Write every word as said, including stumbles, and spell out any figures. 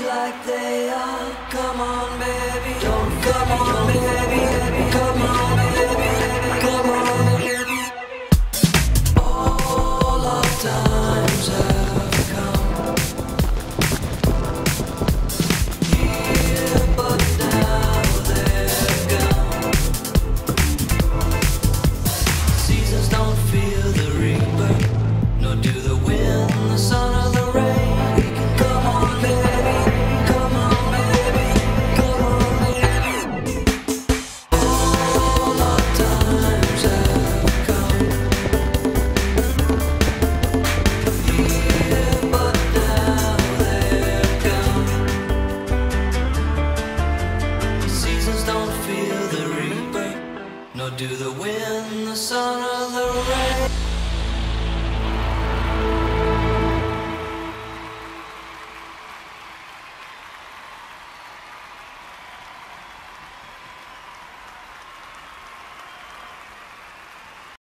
like they are. Come on, baby. Don't come on, baby. Come on, baby. Come on, baby. All our times have come here, but now they're gone. Seasons don't feel the reaper, nor do the wind, the sun, or the rain. Come on, baby. Come on, baby. Come on, baby. All our times have come here, but now they're gone. Seasons don't feel the reaper, nor do the wind, the sun, or the rain.